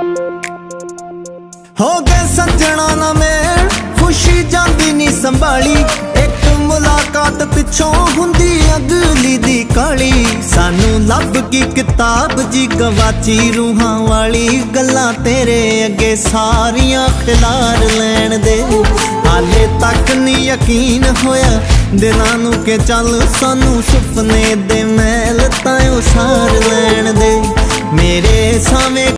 हो गए सजना ना मेल, खुशी जांदी नी संभाली। एक मुलाकात पिछों हुंदी अगली दी काली। सानू लब की किताब जी गवाची रूहां वाली। गल्लां तेरे अगे सारियां खिलार लैण दे। हाले तक नी यकीन होया दिलां नू के चल सानू सुपने दे महल तां उसार लैण दे। मेरे सावें